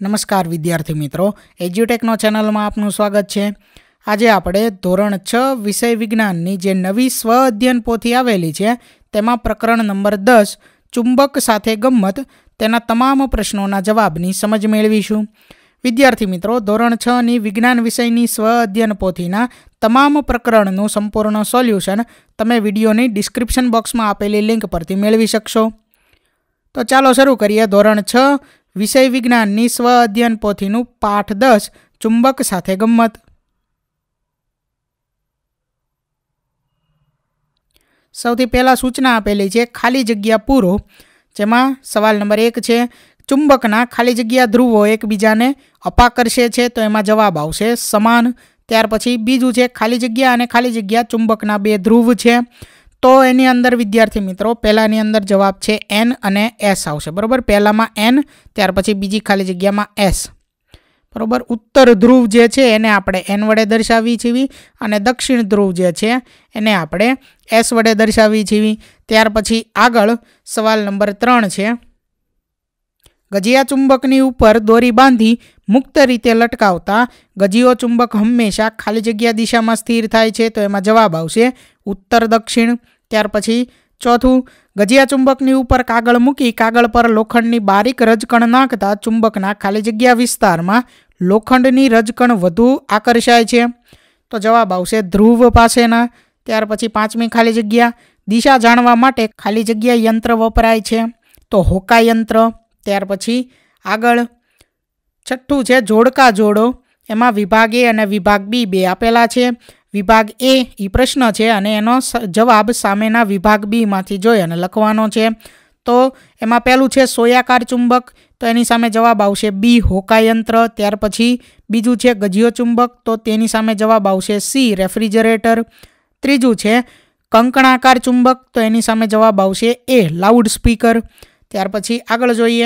નમસ્કાર વિદ્યાર્થી મિત્રો, એજ્યુટેકનો ચેનલમાં આપનું સ્વાગત છે। આજે આપણે ધોરણ 6 વિષય વિજ્ઞાનની જે નવી સ્વ અધ્યયન પોથી આવેલી છે તેમાં પ્રકરણ નંબર 10 ચુંબક સાથે ગમ્મત તેના તમામ પ્રશ્નોના જવાબની સમજ મેળવીશું। વિદ્યાર્થી મિત્રો, ધોરણ 6ની વિજ્ઞાન વિષયની સ્વ અધ્યયન પોથીના તમામ પ્રકરણનું સંપૂર્ણ સોલ્યુશન તમે વિડીયોની ડિસ્ક્રિપ્શન બોક્સમાં આપેલી લિંક પરથી મેળવી શકશો। તો ચાલો શરૂ કરીએ ધોરણ 6 વિષય વિજ્ઞાનની સ્વ અધ્યયન પોથીનું પાઠ 10 ચુંબક સાથે ગમ્મત। સૌથી પહેલા સૂચના આપેલી છે ખાલી જગ્યા પૂરો, જેમાં સવાલ નંબર 1 છે ચુંબકના ખાલી જગ્યા ધ્રુવો એકબીજાને અપાકર્ષે છે, તો એમાં જવાબ આવશે સમાન। ત્યાર પછી બીજું છે ખાલી જગ્યા અને ખાલી જગ્યા ચુંબકના બે ધ્રુવ છે, તો એની અંદર વિદ્યાર્થી મિત્રો પહેલાની અંદર જવાબ છે N અને S આવશે, બરાબર। પહેલામાં N, ત્યાર પછી બીજી ખાલી જગ્યામાં S, બરાબર। ઉત્તર ધ્રુવ જે છે એને આપણે N વડે દર્શાવી છીએ અને દક્ષિણ ધ્રુવ જે છે એને આપણે S વડે દર્શાવી છીએ। ત્યાર પછી આગળ સવાલ નંબર 3 છે ગજિયા ચુંબકની ઉપર દોરી બાંધી મુક્ત રીતે લટકાવતા ગજિયો ચુંબક હંમેશા ખાલી જગ્યા દિશામાં સ્થિર થાય છે, તો એમાં જવાબ આવશે ઉત્તર દક્ષિણ। ત્યાર પછી ચોથું, ગજિયા ચુંબકની ઉપર કાગળ મૂકી કાગળ પર લોખંડની બારીક રજકણ નાખતા ચુંબકના ખાલી જગ્યા વિસ્તારમાં લોખંડની રજકણ વધુ આકર્ષાય છે, તો જવાબ આવશે ધ્રુવ પાસેના। ત્યાર પછી પાંચમી ખાલી જગ્યા, દિશા જાણવા માટે ખાલી જગ્યા યંત્ર વપરાય છે, તો હોકા યંત્ર। ત્યાર પછી આગળ છઠ્ઠું છે જોડકા જોડો, એમાં વિભાગ એ અને વિભાગ બી બે આપેલા છે। વિભાગ એ એ પ્રશ્ન છે અને એનો જવાબ સામેના વિભાગ બીમાંથી જોઈ અને લખવાનો છે, તો એમાં પહેલું છે સોયાકાર ચુંબક, તો એની સામે જવાબ આવશે બી હોકાયંત્ર। ત્યાર પછી બીજું છે ગજિયો ચુંબક, તો તેની સામે જવાબ આવશે સી રેફ્રિજરેટર। ત્રીજું છે કંકણાકાર ચુંબક, તો એની સામે જવાબ આવશે એ લાઉડ સ્પીકર। ત્યાર પછી આગળ જોઈએ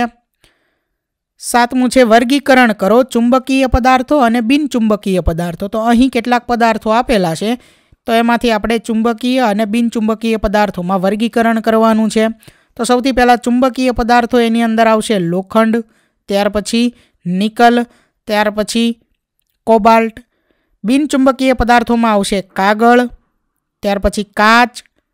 સાતમું છે વર્ગીકરણ કરો ચુંબકીય પદાર્થો અને બિનચુંબકીય પદાર્થો, તો અહીં કેટલાક પદાર્થો આપેલા છે, તો એમાંથી આપણે ચુંબકીય અને બિનચુંબકીય પદાર્થોમાં વર્ગીકરણ કરવાનું છે। તો સૌથી પહેલાં ચુંબકીય પદાર્થો એની અંદર આવશે લોખંડ, ત્યાર પછી નિકલ, ત્યાર પછી કોબાલ્ટ। બિનચુંબકીય પદાર્થોમાં આવશે કાગળ, ત્યાર પછી કાચ,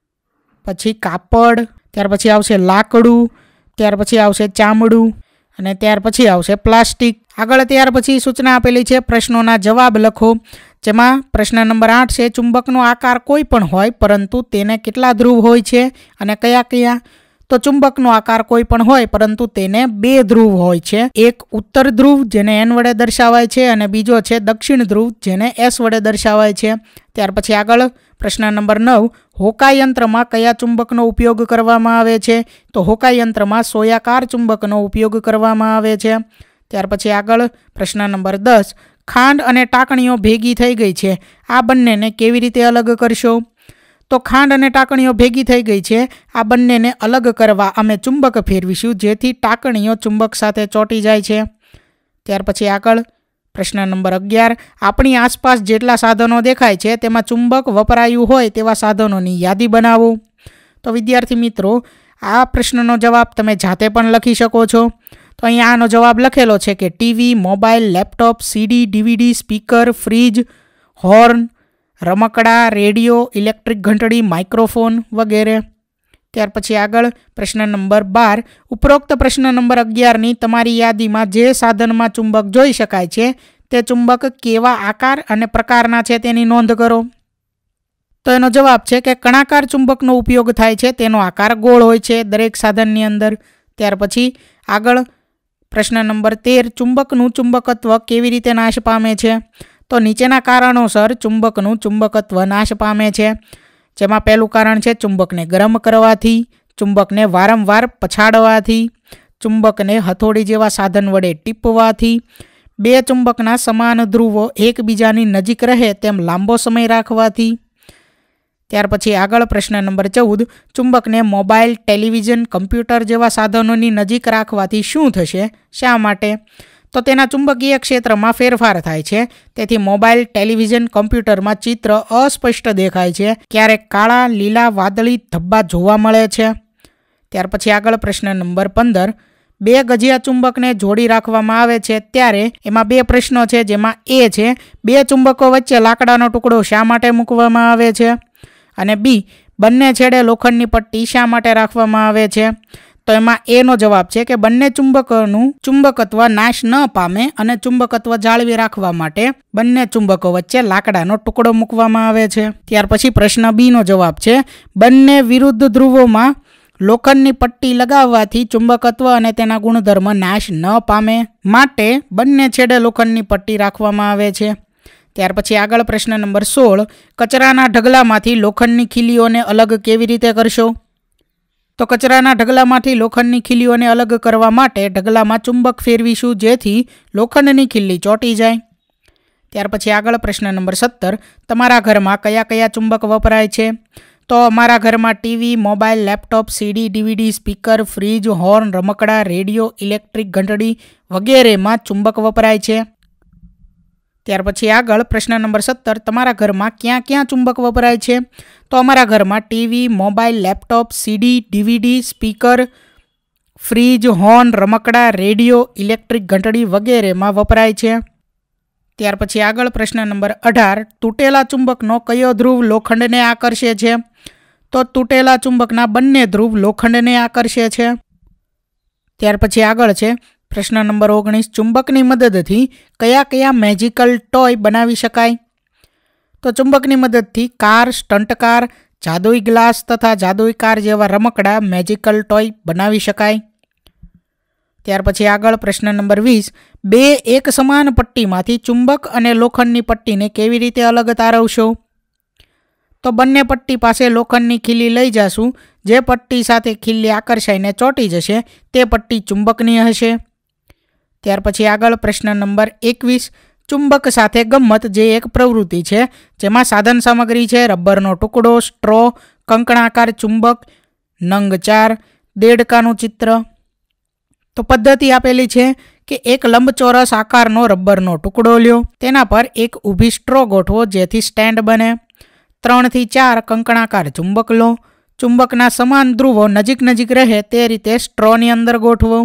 પછી કાપડ, ત્યાર પછી આવશે લાકડું, ત્યાર પછી આવશે ચામડું અને ત્યાર પછી આવશે પ્લાસ્ટિક। આગળ ત્યાર પછી સૂચના આપેલી છે પ્રશ્નોના જવાબ લખો, જેમાં પ્રશ્ન નંબર 8 છે ચુંબકનો આકાર કોઈ પણ હોય પરંતુ તેને કેટલા ધ્રુવ હોય છે અને કયા કયા, તો ચુંબકનો આકાર કોઈ પણ હોય પરંતુ તેને બે ધ્રુવ હોય છે, એક ઉત્તર ધ્રુવ જેને N વડે દર્શાવાય છે અને બીજો છે દક્ષિણ ધ્રુવ જેને S વડે દર્શાવાય છે। ત્યાર પછી આગળ પ્રશ્ન નંબર 9 હોકાયંત્રમાં કયા ચુંબકનો ઉપયોગ કરવામાં આવે છે, તો હોકાયંત્રમાં સોયાકાર ચુંબકનો ઉપયોગ કરવામાં આવે છે। ત્યાર પછી આગળ પ્રશ્ન નંબર 10 ખાંડ અને ટાંકણીઓ ભેગી થઈ ગઈ છે, આ બંનેને કેવી રીતે અલગ કરશો, તો ખાંડ અને ટાંકણીઓ ભેગી થઈ ગઈ છે, આ બંનેને અલગ કરવા અમે ચુંબક ફેરવીશું જેથી ટાંકણીઓ ચુંબક સાથે ચોંટી જાય છે। ત્યાર પછી આગળ પ્રશ્ન નંબર 11 આપણી આસપાસ જેટલા સાધનો દેખાય છે તેમાં ચુંબક વપરાયું હોય તેવા સાધનોની યાદી બનાવો। તો વિદ્યાર્થી મિત્રો, આ પ્રશ્નનો જવાબ તમે જાતે પણ લખી શકો છો, તો અહીંયા આનો જવાબ લખેલો છે કે TV, mobile, laptop, CD, DVD, speaker, fridge, horn, રમકડા, રેડિયો, ઇલેક્ટ્રિક ઘંટડી, માઇક્રોફોન વગેરે। ત્યાર પછી આગળ પ્રશ્ન નંબર 12 ઉપરોક્ત પ્રશ્ન નંબર 11ની તમારી યાદીમાં જે સાધનમાં ચુંબક જોઈ શકાય છે તે ચુંબક કેવા આકાર અને પ્રકારના છે તેની નોંધ કરો, તો એનો જવાબ છે કે કણાકાર ચુંબકનો ઉપયોગ થાય છે, તેનો આકાર ગોળ હોય છે દરેક સાધનની અંદર। ત્યાર પછી આગળ પ્રશ્ન નંબર 13 ચુંબકનું ચુંબકત્વ કેવી રીતે નાશ પામે છે, તો નીચેના કારણોસર ચુંબકનું ચુંબકત્વ નાશ પામે છે, જેમાં પહેલું કારણ છે ચુંબકને ગરમ કરવાથી, ચુંબકને વારંવાર પછાડવાથી, ચુંબકને હથોડી જેવા સાધન વડે ટીપવાથી, બે ચુંબકના સમાન ધ્રુવો એકબીજાની નજીક રહે તેમ લાંબો સમય રાખવાથી। ત્યાર પછી આગળ પ્રશ્ન નંબર 14 ચુંબકને મોબાઈલ, ટેલિવિઝન, કમ્પ્યુટર જેવા સાધનોની નજીક રાખવાથી શું થશે, શા માટે, તો તેના ચુંબકીય ક્ષેત્રમાં ફેરફાર થાય છે, તેથી મોબાઈલ, ટેલિવિઝન, કમ્પ્યુટરમાં ચિત્ર અસ્પષ્ટ દેખાય છે, ક્યારેક કાળા, લીલા, વાદળી ધબ્બા જોવા મળે છે। ત્યાર પછી આગળ પ્રશ્ન નંબર 15 બે ગજિયા ચુંબકને જોડી રાખવામાં આવે છે ત્યારે એમાં બે પ્રશ્નો છે, જેમાં એ છે બે ચુંબકો વચ્ચે લાકડાનો ટુકડો શા માટે મૂકવામાં આવે છે, અને બી બંને છેડે લોખંડની પટ્ટી શા માટે રાખવામાં આવે છે. તો એમાં એનો જવાબ છે કે બંને ચુંબકોનું ચુંબકત્વ નાશ ન પામે અને ચુંબકત્વ જાળવી રાખવા માટે બંને ચુંબકો વચ્ચે લાકડાનો ટુકડો મૂકવામાં આવે છે. ત્યાર પછી પ્રશ્ન બીનો જવાબ છે બંને વિરુદ્ધ ધ્રુવોમાં લોખંડની પટ્ટી લગાવવાથી ચુંબકત્વ અને તેના ગુણધર્મ નાશ ન પામે માટે બંને છેડે લોખંડની પટ્ટી રાખવામાં આવે છે. ત્યાર પછી આગળ પ્રશ્ન નંબર 16, કચરાના ઢગલામાંથી લોખંડની ખીલીઓને અલગ કેવી રીતે કરશો? તો કચરાના ઢગલામાંથી લોખંડની ખીલીઓને અલગ કરવા માટે ઢગલામાં ચુંબક ફેરવીશું જેથી લોખંડની ખીલી ચોંટી જાય. ત્યાર પછી આગળ પ્રશ્ન નંબર 17, તમારા ઘરમાં કયા કયા ચુંબક વપરાય છે? તો અમારા ઘરમાં TV, mobile, laptop, CD, DVD, speaker, fridge, horn, રમકડા, રેડિયો, ઇલેક્ટ્રિક ઘંટડી વગેરેમાં ચુંબક વપરાય છે. ત્યાર પછી આગળ પ્રશ્ન નંબર 17, તમારા ઘરમાં ક્યાં ક્યાં ચુંબક વપરાય છે? તો અમારા ઘરમાં TV, mobile, laptop, CD, DVD, speaker, fridge, horn, રમકડા, રેડિયો, ઇલેક્ટ્રિક ઘંટડી વગેરેમાં વપરાય છે. ત્યાર પછી આગળ પ્રશ્ન નંબર 18, તૂટેલા ચુંબકનો કયો ધ્રુવ લોખંડને આકર્ષે છે? તો તૂટેલા ચુંબકના બંને ધ્રુવ લોખંડને આકર્ષે છે. ત્યાર પછી આગળ છે પ્રશ્ન નંબર 19, ચુંબકની મદદથી કયા કયા મેજિકલ ટોય બનાવી શકાય? તો ચુંબકની મદદથી કાર, સ્ટન્ટ કાર, જાદુઈ ગ્લાસ તથા જાદુઈ કાર જેવા રમકડા મેજિકલ ટોય બનાવી શકાય. ત્યાર પછી આગળ પ્રશ્ન નંબર 20, બે એક સમાન પટ્ટીમાંથી ચુંબક અને લોખંડની પટ્ટીને કેવી રીતે અલગ તારવશો? તો બંને પટ્ટી પાસે લોખંડની ખીલી લઈ જશું. જે પટ્ટી સાથે ખીલી આકર્ષાઈને ચોંટી જશે તે પટ્ટી ચુંબકની હશે. ત્યાર પછી આગળ પ્રશ્ન નંબર 21, ચુંબક સાથે ગમ્મત જે એક પ્રવૃત્તિ છે જેમાં સાધન સામગ્રી છે રબરનો ટુકડો, સ્ટ્રો, કંકણાકાર ચુંબક, નંગ 4, દેડકાનું ચિત્ર. તો પદ્ધતિ આપેલી છે કે એક લંબચોરસ આકારનો રબરનો ટુકડો લ્યો, તેના પર એક ઊભી સ્ટ્રો ગોઠવો જેથી સ્ટેન્ડ બને. 3 થી 4 કંકણાકાર ચુંબક લો, ચુંબકના સમાન ધ્રુવો નજીક નજીક રહે તે રીતે સ્ટ્રોની અંદર ગોઠવો.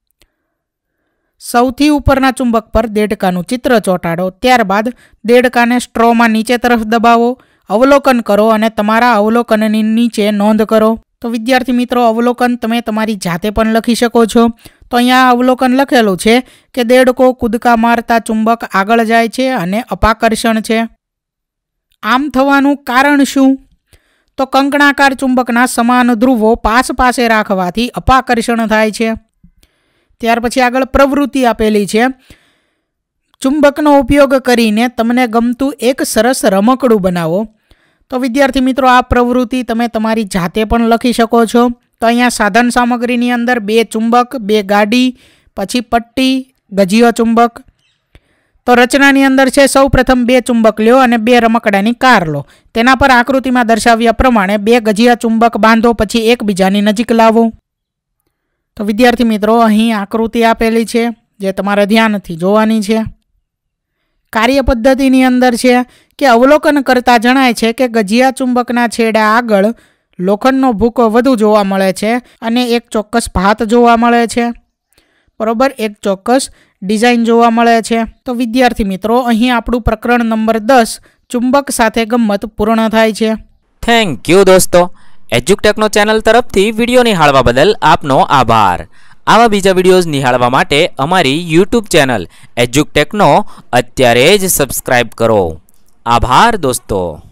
સૌથી ઉપરના ચુંબક પર દેડકાનું ચિત્ર ચોંટાડો, ત્યારબાદ દેડકાને સ્ટ્રોમાં નીચે તરફ દબાવો, અવલોકન કરો અને તમારા અવલોકનની નીચે નોંધ કરો. તો વિદ્યાર્થી મિત્રો, અવલોકન તમે તમારી જાતે પણ લખી શકો છો. તો અહીંયા અવલોકન લખેલું છે કે દેડકો કૂદકા મારતા ચુંબક આગળ જાય છે અને અપાકર્ષણ છે. આમ થવાનું કારણ શું? તો કંકણાકાર ચુંબકના સમાન ધ્રુવો પાસ પાસે રાખવાથી અપાકર્ષણ થાય છે. ત્યાર પછી આગળ પ્રવૃત્તિ આપેલી છે, ચુંબકનો ઉપયોગ કરીને તમને ગમતું એક સરસ રમકડું બનાવો. તો વિદ્યાર્થી મિત્રો, આ પ્રવૃત્તિ તમે તમારી જાતે પણ લખી શકો છો. તો અહીંયા સાધન સામગ્રીની અંદર 2 ચુંબક, 2 ગાડી, પછી પટ્ટી, ગજિયો ચુંબક. તો રચનાની અંદર છે સૌ પ્રથમ 2 ચુંબક લ્યો અને 2 રમકડાની કાર લો. તેના પર આકૃતિમાં દર્શાવ્યા પ્રમાણે 2 ગજિયા ચુંબક બાંધો, પછી એકબીજાની નજીક લાવો. તો વિદ્યાર્થી મિત્રો, અહીં આકૃતિ આપેલી છે જે તમારે ધ્યાનથી જોવાની છે. કાર્ય પદ્ધતિની અંદર છે કે અવલોકન કરતા જણાય છે કે ગજિયા ચુંબકના છેડા આગળ લોખંડનો ભૂકો વધુ જોવા મળે છે અને એક ચોક્કસ ભાત જોવા મળે છે. બરોબર, એક ચોક્કસ ડિઝાઇન જોવા મળે છે. તો વિદ્યાર્થી મિત્રો, અહીં આપણું પ્રકરણ નંબર 10 ચુંબક સાથે ગમ્મત પૂર્ણ થાય છે. થેન્ક યુ દોસ્તો. એજ્યુકટેકનો ચેનલ તરફથી વિડીયો નિહાળવા બદલ આપનો આભાર. આવા બીજા વિડીયોઝ નિહાળવા માટે અમારી યુટ્યુબ ચેનલ એજ્યુકટેકનો અત્યારે જ સબસ્ક્રાઇબ કરો. આભાર દોસ્તો.